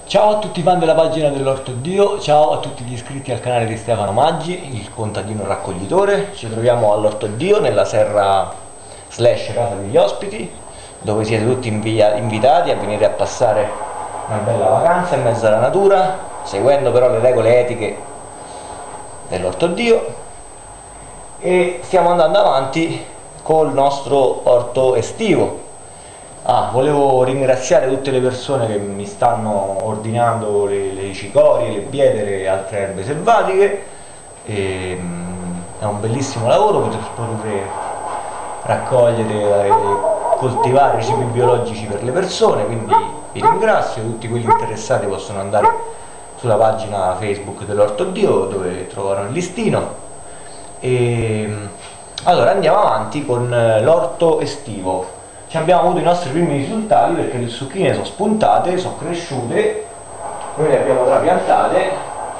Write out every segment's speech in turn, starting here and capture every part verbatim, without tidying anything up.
Ciao a tutti i fan della pagina dell'Orto Dio, ciao a tutti gli iscritti al canale di Stefano Maggi, il contadino raccoglitore. Ci troviamo all'Orto Dio, nella serra slash casa degli ospiti, dove siete tutti invia invitati a venire a passare una bella vacanza in mezzo alla natura, seguendo però le regole etiche dell'Orto Dio. E stiamo andando avanti col nostro orto estivo. Ah, volevo ringraziare tutte le persone che mi stanno ordinando le, le cicorie, le biedere e altre erbe selvatiche. E, um, è un bellissimo lavoro poter, poter raccogliere e coltivare cibi biologici per le persone, quindi vi ringrazio. Tutti quelli interessati possono andare sulla pagina Facebook dell'Orto Dio, dove trovano il listino. E, allora andiamo avanti con l'orto estivo. Ci abbiamo avuto i nostri primi risultati perché le zucchine sono spuntate, sono cresciute, noi le abbiamo trapiantate,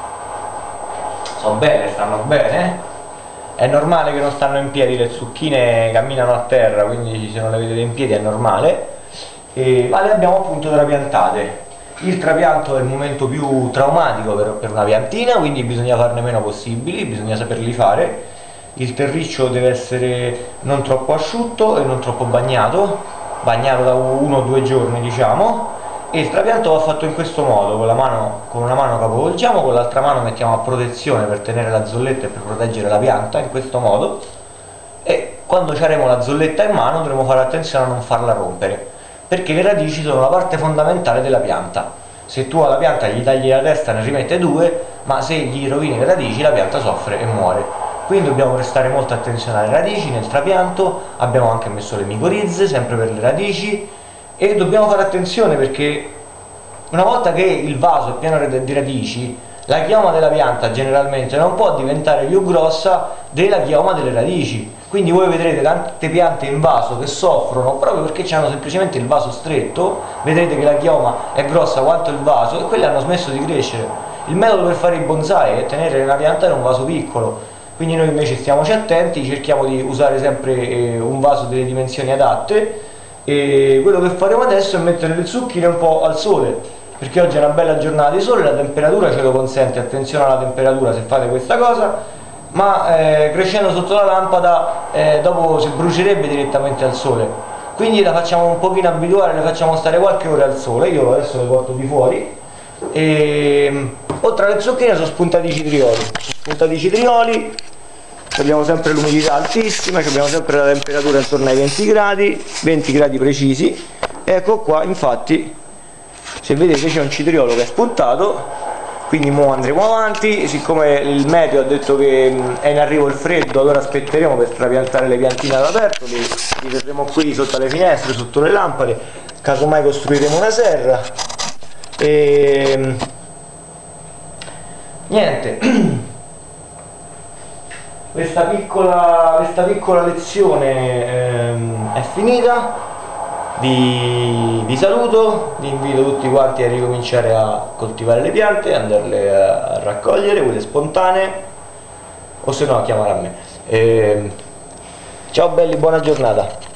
sono belle, stanno bene. È normale che non stanno in piedi, le zucchine camminano a terra, quindi se non le vedete in piedi è normale, e, ma le abbiamo appunto trapiantate. Il trapianto è il momento più traumatico per, per una piantina, quindi bisogna farne meno possibili, bisogna saperli fare. Il terriccio deve essere non troppo asciutto e non troppo bagnato, bagnato da uno o due giorni diciamo, e il trapianto va fatto in questo modo: con la mano, con una mano capovolgiamo, con l'altra mano mettiamo a protezione per tenere la zolletta e per proteggere la pianta, in questo modo, e quando avremo la zolletta in mano dovremo fare attenzione a non farla rompere, perché le radici sono la parte fondamentale della pianta. Se tu alla pianta gli tagli la testa ne rimette due, ma se gli rovini le radici la pianta soffre e muore. Quindi dobbiamo prestare molta attenzione alle radici nel trapianto. Abbiamo anche messo le micorizze sempre per le radici, e dobbiamo fare attenzione perché una volta che il vaso è pieno di radici, la chioma della pianta generalmente non può diventare più grossa della chioma delle radici. Quindi voi vedrete tante piante in vaso che soffrono proprio perché hanno semplicemente il vaso stretto, vedrete che la chioma è grossa quanto il vaso e quelle hanno smesso di crescere. Il metodo per fare i bonsai è tenere la pianta in un vaso piccolo. Quindi noi invece stiamoci attenti, cerchiamo di usare sempre eh, un vaso delle dimensioni adatte, e quello che faremo adesso è mettere le zucchine un po' al sole, perché oggi è una bella giornata di sole, la temperatura ce lo consente. Attenzione alla temperatura se fate questa cosa, ma eh, crescendo sotto la lampada eh, dopo si brucierebbe direttamente al sole, quindi la facciamo un pochino abituare, le facciamo stare qualche ora al sole. Io adesso le porto di fuori, e oltre alle zucchine sono spuntati i citrioli, sono spuntati i citrioli. Abbiamo sempre l'umidità altissima, abbiamo sempre la temperatura intorno ai venti gradi, venti gradi precisi. Ecco qua, infatti, se vedete c'è un citriolo che è spuntato, quindi mo andremo avanti. Siccome il meteo ha detto che è in arrivo il freddo, allora aspetteremo per trapiantare le piantine all'aperto, li, li terremo qui sotto le finestre, sotto le lampade, casomai costruiremo una serra. E niente. Questa piccola, questa piccola lezione ehm, è finita. Vi, vi saluto, vi invito tutti quanti a ricominciare a coltivare le piante, andarle a, a raccogliere, quelle spontanee, o se no a chiamare a me. E, ciao belli, buona giornata.